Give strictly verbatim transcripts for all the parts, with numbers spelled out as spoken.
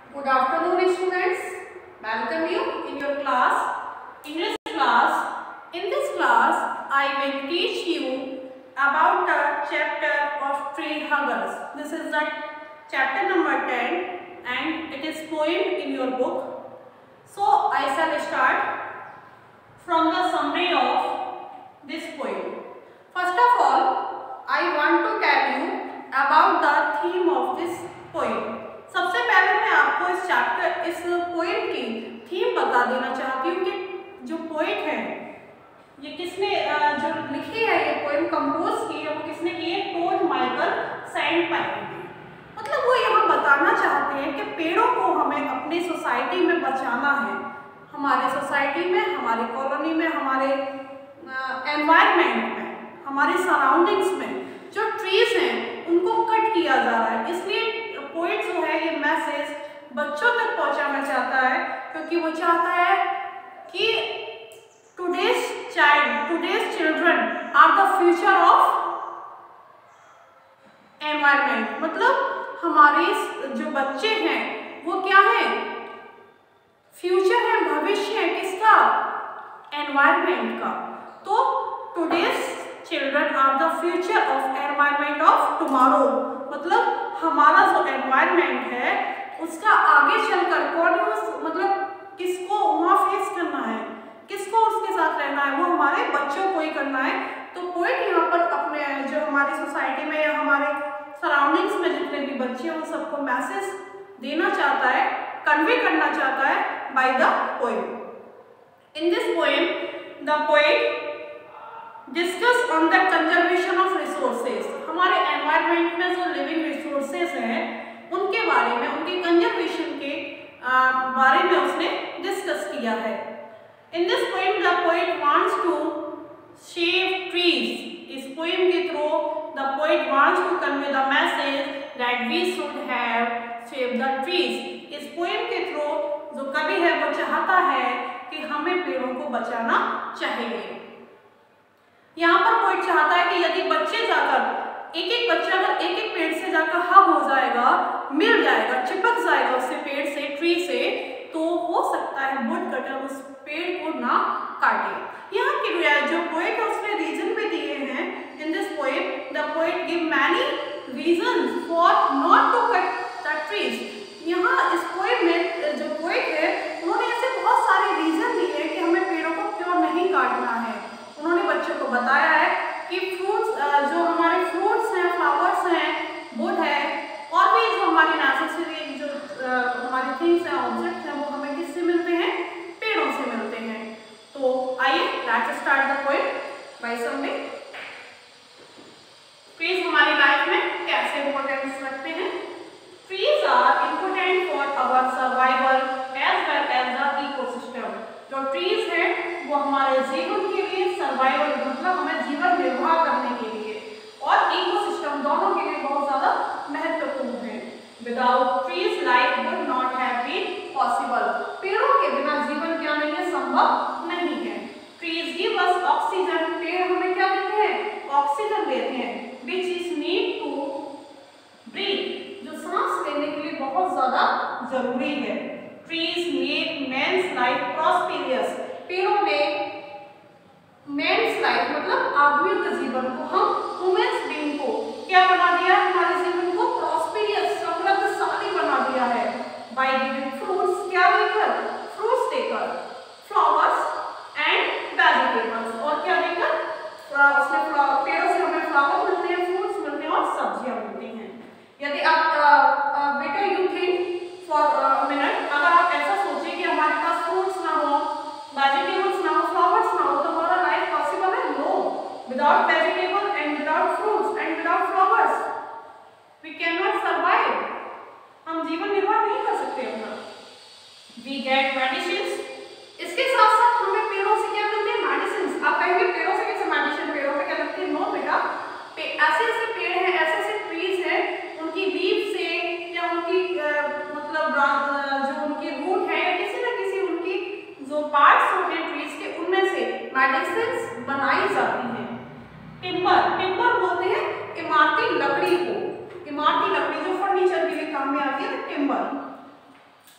Good afternoon, students. Welcome you in your class, English class. In this class, I will teach you about the chapter of tree huggers. This is the chapter number ten, and it is poem in your book. So I shall start from the summary of this poem. First of all, I want to tell you about the theme of this poem. सबसे पहले मैं आपको इस chapter इस poem की theme बता देना चाहती हूँ कि जो पोएट है ये किसने जो लिखी है, ये पोएम कंपोज की है वो किसने की है? टोड माइकल सैंडपाइपर ने। मतलब वो यहाँ बताना चाहते हैं कि पेड़ों को हमें अपनी सोसाइटी में बचाना है। हमारे सोसाइटी में, हमारी कॉलोनी में, हमारे एनवायरनमेंट में, हमारी सराउंडिंग्स में जो ट्रीज हैं उनको कट किया जा रहा है। इसलिए पोएट जो है ये मैसेज बच्चों तक पहुंचाना चाहता है, क्योंकि वो चाहता है कि today's child today's children are the future of environment. मतलब हमारे जो बच्चे हैं वो क्या है? फ्यूचर है, भविष्य है किसका? एनवायरनमेंट का। तो today's children are the future of environment of tomorrow. मतलब हमारा जो एनवायरनमेंट है उसका आगे चलकर कौन यूज मतलब किसको वहाँ फेस करना है, किसको उसके साथ रहना है, वो हमारे बच्चों को ही करना है। तो पोएट यहाँ पर अपने जो हमारी सोसाइटी में या हमारे सराउंडिंग्स में जितने भी बच्चे हैं उन सबको मैसेज देना चाहता है, कन्वे करना चाहता है by the poem. In this poem the poet discuss on the conservation of resources. हमारे एनवायरनमेंट में जो लिविंग रिसोर्सेज हैं उनके बारे में, उनके कंजर्वेशन के आ, बारे में उसने डिस्कस किया है। In this poem the poet wants to save trees. इस पोएम के through the poet wants to convey the message that we should have save the trees. इस पोएम के थ्रू जो कवि है वो चाहता है कि हमें पेड़ों को बचाना चाहिए। यहाँ पर पोएट चाहता है कि यदि बच्चे जाकर एक एक बच्चा अगर एक एक पेड़ से जाकर हग हो जाएगा, मिल जाएगा, चिपक जाएगा उससे पेड़ से, ट्री से, तो हो सकता है वुड कटर उस पेड़ को ना काटे। यहाँ के जो पोएट है उसने रीजन भी दिए हैं। In this poem the poet give many reasons for not to cut the trees. यहाँ इस पोएम में जो पोएट है उन्होंने ऐसे बहुत सारे रीजन दिए हैं कि हमें पेड़ों को क्यों नहीं काटना है। उन्होंने बच्चों को बताया है कि फ्रूट्स जो हमारे फ्रूट्स हैं, फ्लावर्स हैं, वुड है और भी जो हमारी नेसेसरी जो हमारी थिंग्स हैं, ऑब्जेक्ट्स हैं, वो हमें किससे मिलते हैं? पेड़ों से मिलते हैं। तो आइए let's start the poem by summary. Trees हमारी लाइफ में कैसे इंपॉर्टेंस रखते हैं? Trees are important for our survival as well as the ecosystem. जो ट्रीज है वो हमारे जीवन के लिए, सर्वाइवल मतलब हमें जीवन निर्वाह करने के लिए, और इकोसिस्टम दोनों के लिए बहुत ज्यादा महत्वपूर्ण है। Without trees life would not have been possible. पेड़ों के बिना जीवन क्या नहीं है? संभव नहीं है। Trees give us oxygen. पेड़ हमें क्या देते हैं? ऑक्सीजन देते हैं, which is need to breathe, जो सांस लेने के लिए बहुत ज्यादा जरूरी है। Trees make man's life prosperous. पेड़ों ने मेन्स लाइफ मतलब आदमियों के जीवन को, हम वुमेन्स बीइंग को क्या बना दिया? हमारे जीवन को प्रॉस्पेरियस, समृद्धशाली बना दिया है। बाय गिविंग फ्रूट्स, क्या देकर? फ्रूट्स देकर, फ्लावर्स एंड वेजिटेबल्स, और क्या देकर? उसमें पेड़ों से हमें फ्लावर मिलते हैं, फ्रूट्स मिलते हैं और सब्जियां मिलती हैं। यदि आप बेटा यू थिंक फॉर मिनट, अगर आप ऐसा सोचें कि हमारे पास फ्रूट्स ना हो, वेजिटेबल्स ना हो, फ्लावर्स ना हो, तो हमारा लाइफ पॉसिबल है? No. Without vegetable and without fruits and without flowers we can not survive. हम जीवन निर्वाह नहीं कर सकते अपना। We get medicines. इसके साथ साथ हमें पेड़ों से क्या मिलते हैं? मेडिसिन्स। आप कहेंगे पेड़ों से कैसे मेडिसिन? पेड़ों में क्या लगती है? नो बेटा, ऐसे ऐसे पेड़ हैं, ऐसे ऐसे ट्रीज हैं, उनकी लीफ से या उनकी आ, मतलब जो उनकी रूट है या किसी न किसी उनकी जो पार्ट्स होते हैं ट्रीज के, उनमें से मेडिसिन्स बनाई जाती हैं। टिम्बर, टिम्बर बोलते हैं इमारती लकड़ी को। इमारती लकड़ी जो फर्नीचर के लिए काम में आती है, timber.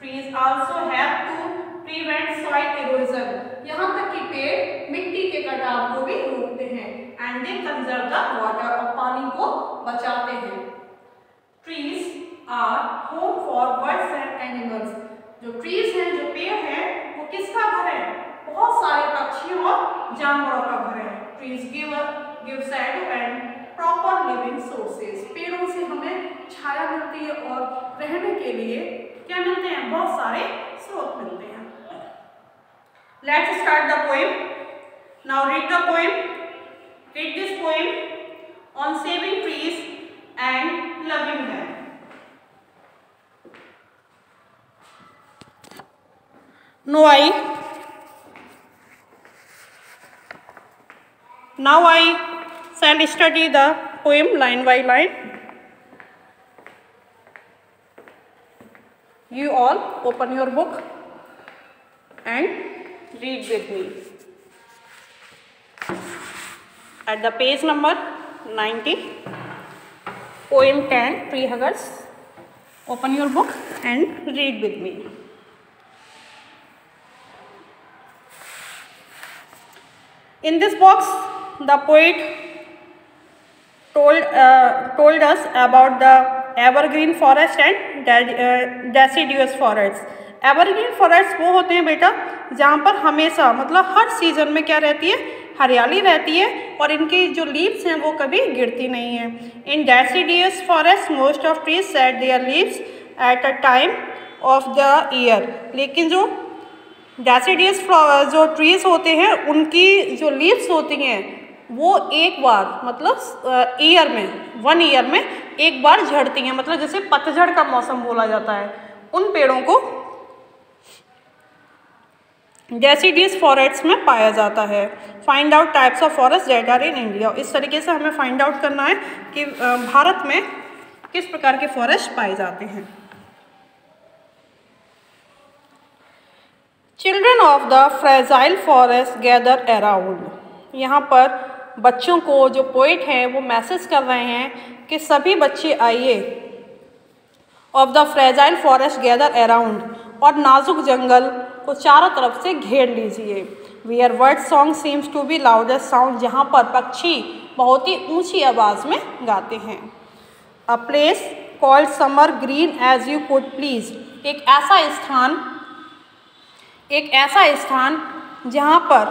Trees also help to prevent soil erosion, यहाँ तक कि पेड़ मिट्टी के कटाव को भी रोकते हैं। And they conserve the water, और पानी को बचाते हैं। Trees are home for birds and animals, जो ट्रीज हैं, जो पेड़ हैं, वो किसका घर है? बहुत सारे पक्षियों और जानवरों का घर है। Trees give give shadow and proper living sources, पेड़ों से हमें छाया मिलती है और रहने के लिए क्या मिलते हैं? बहुत सारे स्रोत मिलते हैं। Let's start the poem. Now read the poem. Read this poem on saving trees and loving them. Now I Now I shall study the poem line by line. You all open your book and read with me. At the page number ninety, poem ten, Tree Huggers. Open your book and read with me. In this box, the poet told uh, told us about the evergreen forest and deciduous forests. Evergreen forest वो होते हैं बेटा जहाँ पर हमेशा मतलब हर season में क्या रहती है? हरियाली रहती है, और इनकी जो लीव्स हैं वो कभी गिरती नहीं है। In deciduous forest most of trees set their leaves at a time of the year, लेकिन जो डेसिडियस जो ट्रीज होते हैं उनकी जो लीव्स होती हैं वो एक बार मतलब ईयर में वन ईयर में एक बार झड़ती हैं, मतलब जैसे पतझड़ का मौसम बोला जाता है। उन पेड़ों को डेसिडियस फॉरेस्ट में पाया जाता है। Find out types of forest that are in India, इस तरीके से हमें फाइंड आउट करना है कि भारत में किस प्रकार के फॉरेस्ट पाए जाते हैं। Children of the fragile forest gather around, यहाँ पर बच्चों को जो पोइट हैं वो मैसेज कर रहे हैं कि सभी बच्चे आइए, of the fragile forest gather around, और नाजुक जंगल को चारों तरफ से घेर लीजिए। Where bird song seems to be loudest sound, जहाँ पर पक्षी बहुत ही ऊंची आवाज़ में गाते हैं। A place called summer green as you could please, एक ऐसा स्थान एक ऐसा स्थान जहाँ पर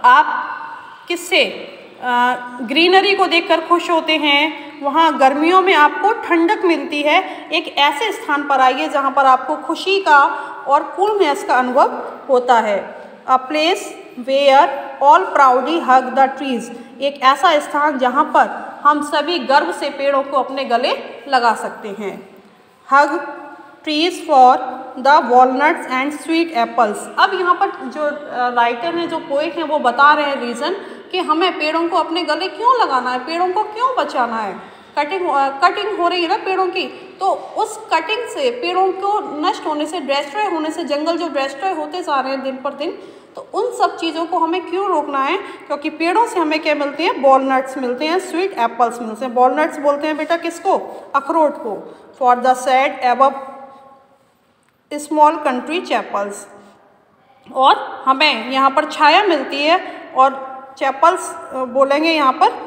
आप किससे ग्रीनरी को देखकर खुश होते हैं, वहाँ गर्मियों में आपको ठंडक मिलती है। एक ऐसे स्थान पर आइए जहाँ पर आपको खुशी का और कूलनेस का अनुभव होता है। A place where all proudly hug the trees, एक ऐसा स्थान जहाँ पर हम सभी गर्व से पेड़ों को अपने गले लगा सकते हैं। Hug trees for the walnuts and sweet apples, अब यहाँ पर जो राइटर हैं जो पोएट हैं वो बता रहे हैं रीज़न कि हमें पेड़ों को अपने गले क्यों लगाना है, पेड़ों को क्यों बचाना है। कटिंग कटिंग हो रही है ना पेड़ों की, तो उस कटिंग से पेड़ों को नष्ट होने से, डिस्ट्रॉय होने से, जंगल जो डिस्ट्रॉय होते जा रहे हैं दिन पर दिन, तो उन सब चीज़ों को हमें क्यों रोकना है, क्योंकि पेड़ों से हमें क्या मिलते हैं, वॉलनट्स मिलते हैं, स्वीट एप्पल्स मिलते हैं। वॉलनट्स बोलते हैं बेटा किसको, अखरोट को। For the shade above small country chapels, और हमें यहाँ पर छाया मिलती है, और चैपल्स बोलेंगे यहाँ पर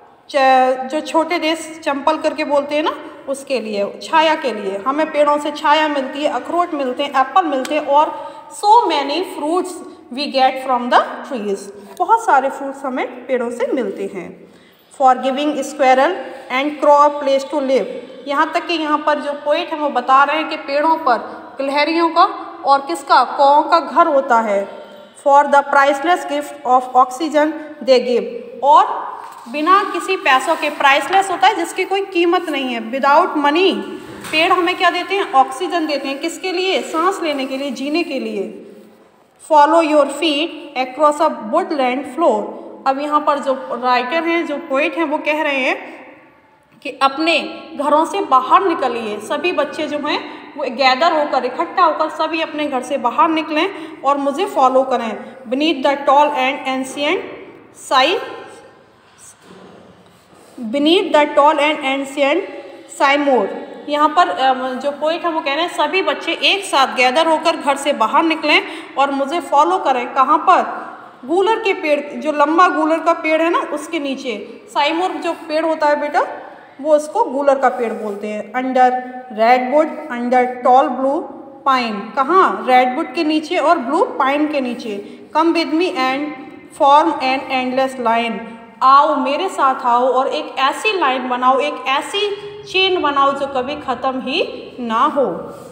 जो छोटे देश चंपल करके बोलते हैं ना, उसके लिए छाया के लिए हमें पेड़ों से छाया मिलती है, अखरोट मिलते हैं, एप्पल मिलते हैं, और so many fruits we get from the trees, बहुत सारे फ्रूट्स हमें पेड़ों से मिलते हैं। For giving squirrel and crow a place to live, यहाँ तक कि यहाँ पर जो पोएट हैं वो बता रहे हैं कि पेड़ों पर गिलहरियों का और किसका, कौओं का घर होता है। For the priceless gift of oxygen they give, और बिना किसी पैसों के, प्राइसलेस होता है जिसकी कोई कीमत नहीं है, विदाउट मनी पेड़ हमें क्या देते हैं, ऑक्सीजन देते हैं, किसके लिए, सांस लेने के लिए, जीने के लिए। Follow your feet across a woodland floor, अब यहाँ पर जो राइटर हैं जो पोएट हैं वो कह रहे हैं कि अपने घरों से बाहर निकलिए, सभी बच्चे जो हैं वो गैदर होकर, इकट्ठा होकर सभी अपने घर से बाहर निकलें और मुझे फॉलो करें। Beneath the tall and ancient sy beneath the tall and ancient sycamore, यहाँ पर जो पोइट है वो कह रहे हैं सभी बच्चे एक साथ गैदर होकर घर से बाहर निकलें और मुझे फॉलो करें। कहाँ पर? गूलर के पेड़, जो लंबा गूलर का पेड़ है ना उसके नीचे। साइमोर जो पेड़ होता है बेटा वो उसको गूलर का पेड़ बोलते हैं। Under redwood, under tall blue pine. कहाँ? रेडवुड के नीचे और ब्लू पाइन के नीचे। Come with me and form an endless line. आओ मेरे साथ आओ और एक ऐसी लाइन बनाओ, एक ऐसी चेन बनाओ जो कभी ख़त्म ही ना हो।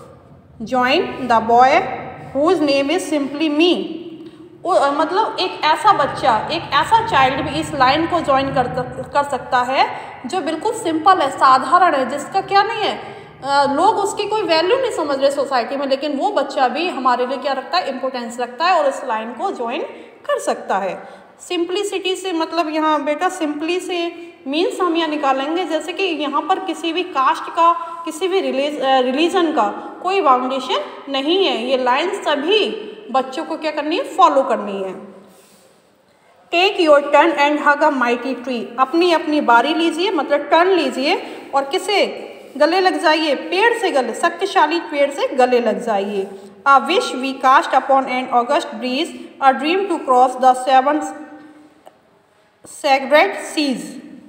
Join the boy whose name is simply me. मतलब एक ऐसा बच्चा, एक ऐसा चाइल्ड भी इस लाइन को ज्वाइन कर कर सकता है जो बिल्कुल सिंपल है, साधारण है, जिसका क्या नहीं है, आ, लोग उसकी कोई वैल्यू नहीं समझ रहे सोसाइटी में, लेकिन वो बच्चा भी हमारे लिए क्या रखता है, इम्पोर्टेंस रखता है और इस लाइन को ज्वाइन कर सकता है। सिंप्लिसिटी से मतलब यहाँ बेटा सिंपली से मीन्स हम यहाँ निकालेंगे जैसे कि यहाँ पर किसी भी कास्ट का, किसी भी रिलीजन का कोई बाउंडेशन नहीं है। ये लाइन सभी बच्चों को क्या करनी है, फॉलो करनी है। Take your turn and hug a mighty tree. अपनी अपनी बारी लीजिए, मतलब टर्न लीजिए और किसे गले लग जाइए, पेड़ से गले, शक्तिशाली पेड़ से गले लग जाइए। A wish we cast upon an August breeze, a dream to cross the seven sacred seas,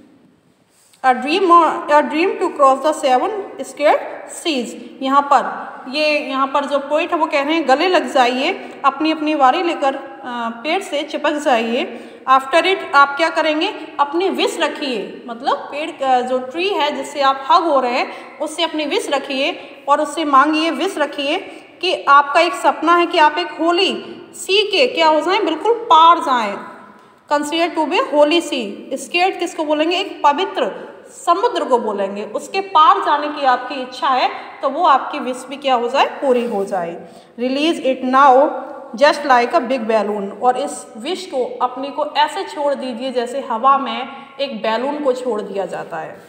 a dream a dream to cross the seven scared seas. यहाँ पर ये यहाँ पर जो पोइट है वो कह रहे हैं गले लग जाइए, अपनी अपनी बारी लेकर पेड़ से चिपक जाइए। आफ्टर इट आप क्या करेंगे, अपनी विश रखिए, मतलब पेड़ जो ट्री है जिससे आप हग हो रहे हैं उससे अपनी विश रखिए और उससे मांगिए, विश रखिए कि आपका एक सपना है कि आप एक होली सी के क्या हो जाएं, बिल्कुल पार जाएं। Consider to be holy sea. Scared किसको बोलेंगे, एक पवित्र समुद्र को बोलेंगे। उसके पार जाने की आपकी इच्छा है तो वो आपकी विश भी क्या हो जाए, पूरी हो जाए। Release it now just like a big balloon. और इस विश को अपनी को ऐसे छोड़ दीजिए जैसे हवा में एक बैलून को छोड़ दिया जाता है।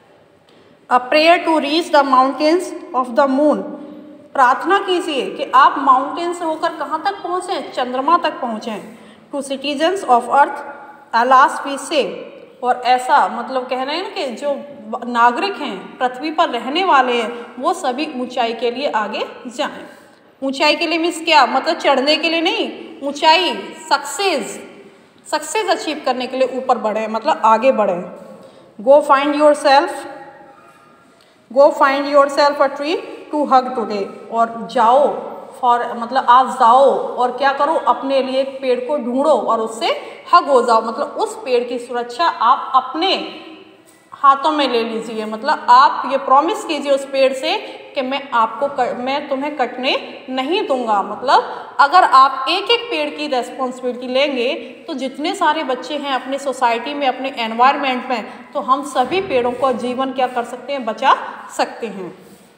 A prayer to reach the mountains of the moon. प्रार्थना कीजिए कि आप माउंटेन से होकर कहाँ तक पहुँचें, चंद्रमा तक पहुँचें। To citizens of earth alas we say. और ऐसा मतलब कह रहे हैं कि जो नागरिक हैं, पृथ्वी पर रहने वाले हैं, वो सभी ऊंचाई के लिए आगे जाएं। ऊंचाई के लिए मीन्स क्या, मतलब चढ़ने के लिए नहीं, ऊंचाई सक्सेस सक्सेस अचीव करने के लिए ऊपर बढ़े, मतलब आगे बढ़े। Go find yourself go find yourself a tree to hug today. और जाओ फॉर मतलब आज जाओ और क्या करो, अपने लिए एक पेड़ को ढूंढो और उससे हग हो जाओ। मतलब उस पेड़ की सुरक्षा आप अपने हाथों में ले लीजिए, मतलब आप ये प्रॉमिस कीजिए उस पेड़ से कि मैं आपको कर, मैं तुम्हें कटने नहीं दूंगा। मतलब अगर आप एक एक पेड़ की रेस्पॉन्सिबिलिटी लेंगे तो जितने सारे बच्चे हैं अपने सोसाइटी में, अपने एनवायरनमेंट में, तो हम सभी पेड़ों को जीवन क्या कर सकते हैं, बचा सकते हैं।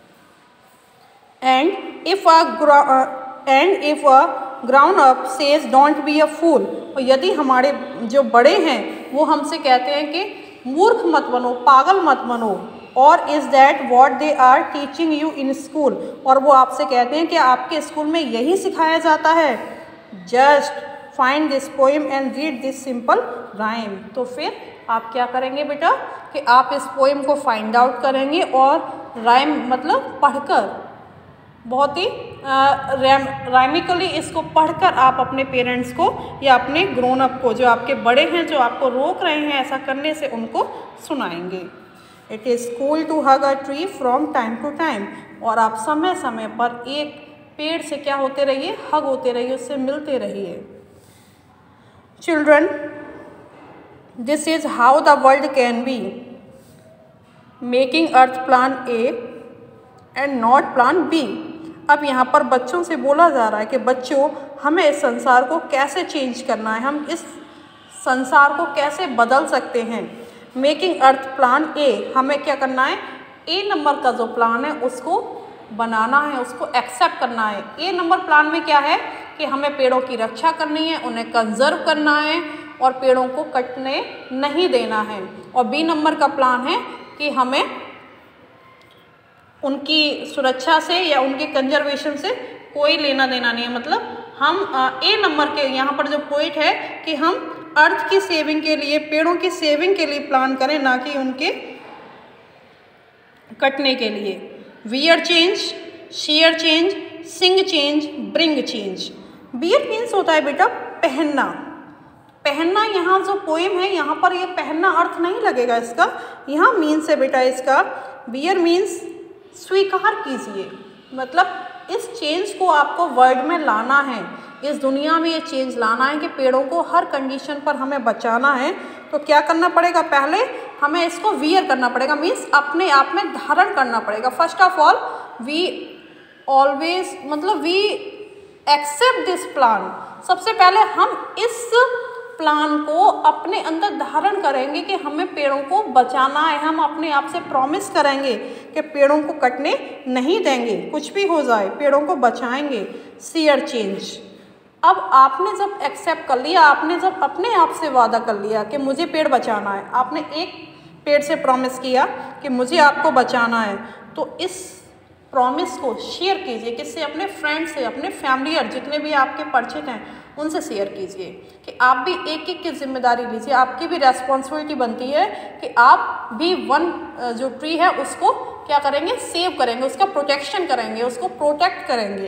And if a and if a grown up says don't be a fool. और यदि हमारे जो बड़े हैं वो हमसे कहते हैं कि मूर्ख मत बनो, पागल मत बनो, और is that what they are teaching you in school. और वो आपसे कहते हैं कि आपके स्कूल में यही सिखाया जाता है। Just find this poem and read this simple rhyme. तो फिर आप क्या करेंगे बेटा कि आप इस पोएम को फाइंड आउट करेंगे और राइम मतलब पढ़कर, बहुत ही राइमिकली इसको पढ़कर आप अपने पेरेंट्स को या अपने ग्रोन अप को, जो आपके बड़े हैं, जो आपको रोक रहे हैं ऐसा करने से, उनको सुनाएंगे। It is cool to hug a tree from time to time. और आप समय समय पर एक पेड़ से क्या होते रहिए, हग होते रहिए, उससे मिलते रहिए। Children, this is how the world can be, making earth plan A and not plan B. अब यहाँ पर बच्चों से बोला जा रहा है कि बच्चों, हमें इस संसार को कैसे चेंज करना है, हम इस संसार को कैसे बदल सकते हैं। मेकिंग अर्थ प्लान ए, हमें क्या करना है, ए नंबर का जो प्लान है उसको बनाना है, उसको एक्सेप्ट करना है। ए नंबर प्लान में क्या है कि हमें पेड़ों की रक्षा करनी है, उन्हें कंजर्व करना है और पेड़ों को कटने नहीं देना है। और बी नंबर का प्लान है कि हमें उनकी सुरक्षा से या उनके कंजर्वेशन से कोई लेना देना नहीं है। मतलब हम ए नंबर के यहाँ पर जो पॉइंट है कि हम अर्थ की सेविंग के लिए, पेड़ों की सेविंग के लिए प्लान करें, ना कि उनके कटने के लिए। Wear change, share change, sing change, bring change. Wear means होता है बेटा पहनना। पहनना यहाँ जो पोएम है यहाँ पर ये पहनना अर्थ नहीं लगेगा इसका, यहाँ मीन्स है बेटा इसका। वियर मीन्स स्वीकार कीजिए, मतलब इस चेंज को आपको वर्ल्ड में लाना है, इस दुनिया में ये चेंज लाना है कि पेड़ों को हर कंडीशन पर हमें बचाना है। तो क्या करना पड़ेगा, पहले हमें इसको वियर करना पड़ेगा, मीन्स अपने आप में धारण करना पड़ेगा। First of all we always मतलब वी एक्सेप्ट दिस प्लान। सबसे पहले हम इस प्लान को अपने अंदर धारण करेंगे कि हमें पेड़ों को बचाना है। हम अपने आप से प्रॉमिस करेंगे कि पेड़ों को कटने नहीं देंगे, कुछ भी हो जाए पेड़ों को बचाएंगे। शेयर चेंज, अब आपने जब एक्सेप्ट कर लिया, आपने जब अपने आप से वादा कर लिया कि मुझे पेड़ बचाना है, आपने एक पेड़ से प्रॉमिस किया कि मुझे आपको बचाना है, तो इस प्रॉमिस को शेयर कीजिए। किससे? अपने फ्रेंड से, अपने फैमिली जितने भी आपके परिचित हैं उनसे शेयर कीजिए कि आप भी एक एक की जिम्मेदारी लीजिए। आपकी भी रेस्पॉन्सिबिलिटी बनती है कि आप भी वन जो ट्री है उसको क्या करेंगे, सेव करेंगे, उसका प्रोटेक्शन करेंगे, उसको प्रोटेक्ट करेंगे।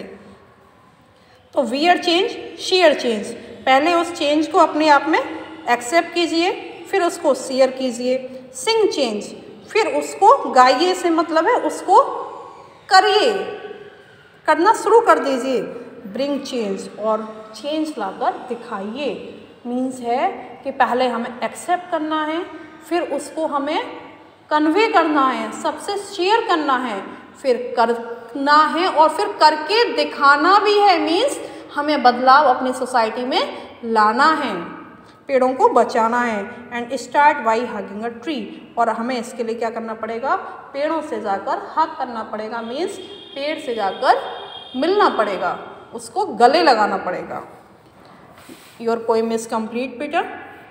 तो वियर चेंज, शेयर चेंज, पहले उस चेंज को अपने आप में एक्सेप्ट कीजिए, फिर उसको शेयर कीजिए। सिंग चेंज, फिर उसको गाइए से मतलब है उसको करिए, करना शुरू कर दीजिए। ब्रिंग चेंज, और चेंज लाकर दिखाइए, मीन्स है कि पहले हमें एक्सेप्ट करना है, फिर उसको हमें कन्वे करना है, सबसे शेयर करना है, फिर करना है और फिर करके दिखाना भी है। मीन्स हमें बदलाव अपनी सोसाइटी में लाना है, पेड़ों को बचाना है। And start by hugging a tree, और हमें इसके लिए क्या करना पड़ेगा, पेड़ों से जाकर हग करना पड़ेगा, मीन्स पेड़ से जाकर मिलना पड़ेगा, उसको गले लगाना पड़ेगा। योर पोएम इज कंप्लीट बेटा।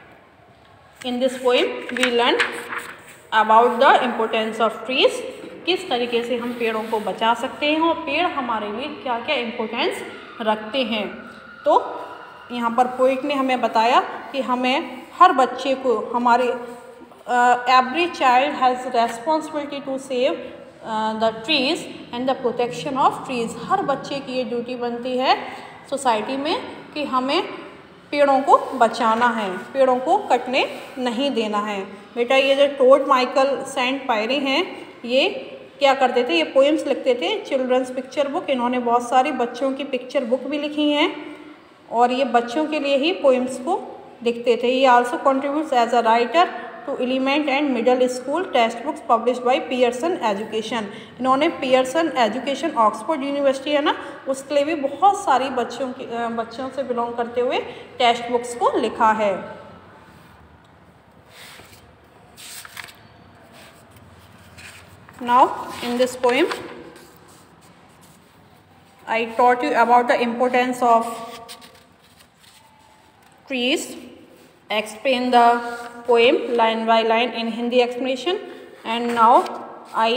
In this poem we learn about the importance of trees, किस तरीके से हम पेड़ों को बचा सकते हैं और पेड़ हमारे लिए क्या क्या इम्पोर्टेंस रखते हैं। तो यहाँ पर पोइट ने हमें बताया कि हमें हर बच्चे को, हमारे every child has responsibility to save the trees and the protection of trees. हर बच्चे की ये ड्यूटी बनती है सोसाइटी में कि हमें पेड़ों को बचाना है, पेड़ों को कटने नहीं देना है। बेटा ये जो टोड माइकल सेंट पायरी हैं, ये क्या करते थे, ये पोएम्स लिखते थे, चिल्ड्रंस पिक्चर बुक। इन्होंने बहुत सारी बच्चों की पिक्चर बुक भी लिखी हैं और ये बच्चों के लिए ही पोएम्स को लिखते थे। ये also contributes as a writer to elementary and middle school textbooks published by Pearson Education. इन्होंने पियर्सन एजुकेशन ऑक्सफोर्ड यूनिवर्सिटी है ना, उसके लिए भी बहुत सारी बच्चों की बच्चों से बिलोंग करते हुए टेक्स्ट बुक्स को लिखा है। Now in this poem I taught you about the importance of trees, explain the poem line by line in Hindi explanation, and now I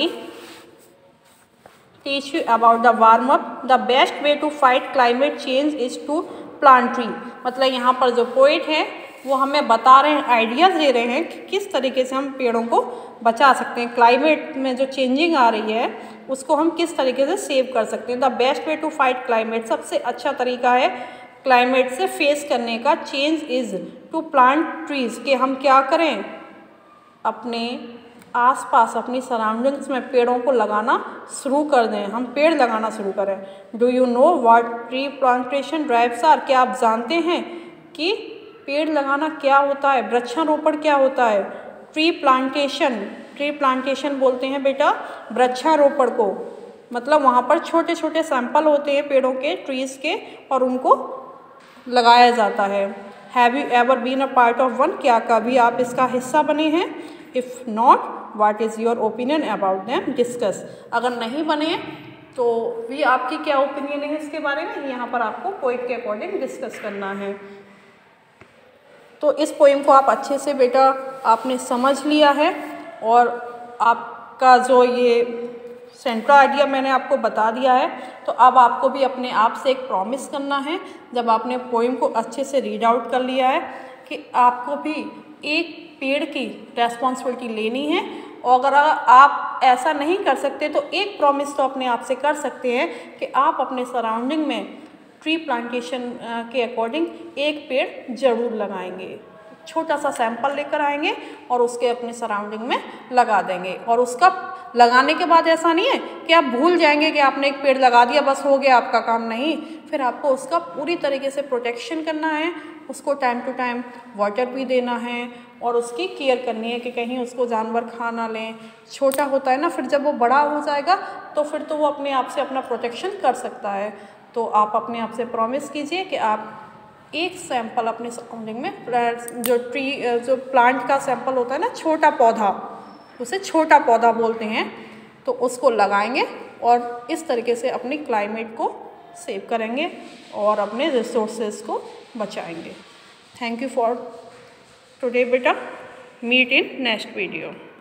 teach you about the warm up. The best way to fight climate change is to plant tree। मतलब यहाँ पर जो poet है वो हमें बता रहे हैं, आइडियाज़ दे रहे हैं कि किस तरीके से हम पेड़ों को बचा सकते हैं। क्लाइमेट में जो चेंजिंग आ रही है उसको हम किस तरीके से सेव कर सकते हैं। The best way to fight climate, सबसे अच्छा तरीका है क्लाइमेट से फेस करने का, change is to plant trees, कि हम क्या करें, अपने आसपास अपनी सराउंडिंग्स में पेड़ों को लगाना शुरू कर दें, हम पेड़ लगाना शुरू करें। Do you know what tree plantation drives are, क्या आप जानते हैं कि पेड़ लगाना क्या होता है, वृक्षारोपण क्या होता है। ट्री प्लांटेशन, ट्री प्लांटेशन बोलते हैं बेटा वृक्षारोपण को, मतलब वहाँ पर छोटे छोटे सैंपल होते हैं पेड़ों के, ट्रीज़ के, और उनको लगाया जाता है। Have you ever been a part of one, क्या कभी आप इसका हिस्सा बने हैं। If not what is your opinion about them, discuss. अगर नहीं बने तो भी आपकी क्या ओपिनियन है इसके बारे में, यहाँ पर आपको पोइट के अकॉर्डिंग डिस्कस करना है। तो इस पोएम को आप अच्छे से बेटा आपने समझ लिया है, और आपका जो ये सेंट्रल आइडिया मैंने आपको बता दिया है। तो अब आपको भी अपने आप से एक प्रॉमिस करना है, जब आपने पोएम को अच्छे से रीड आउट कर लिया है, कि आपको भी एक पेड़ की रेस्पॉन्सिबिलिटी लेनी है और अगर आप ऐसा नहीं कर सकते तो एक प्रॉमिस तो अपने आप से कर सकते हैं कि आप अपने सराउंडिंग में ट्री प्लांटेशन के अकॉर्डिंग एक पेड़ ज़रूर लगाएंगे। छोटा सा सैंपल लेकर आएंगे और उसके अपने सराउंडिंग में लगा देंगे। और उसका लगाने के बाद ऐसा नहीं है कि आप भूल जाएंगे कि आपने एक पेड़ लगा दिया बस हो गया आपका काम, नहीं, फिर आपको उसका पूरी तरीके से प्रोटेक्शन करना है, उसको टाइम टू टाइम वाटर भी देना है और उसकी केयर करनी है कि कहीं उसको जानवर खा ना लें। छोटा होता है ना, फिर जब वो बड़ा हो जाएगा तो फिर तो वो अपने आप से अपना प्रोटेक्शन कर सकता है। तो आप अपने आप से प्रॉमिस कीजिए कि आप एक सैंपल अपने सराउंडिंग में, जो ट्री जो प्लांट का सैंपल होता है ना, छोटा पौधा, उसे छोटा पौधा बोलते हैं, तो उसको लगाएंगे और इस तरीके से अपनी क्लाइमेट को सेव करेंगे और अपने रिसोर्सेज को बचाएंगे। थैंक यू फॉर टुडे बेटा, मीट इन नेक्स्ट वीडियो।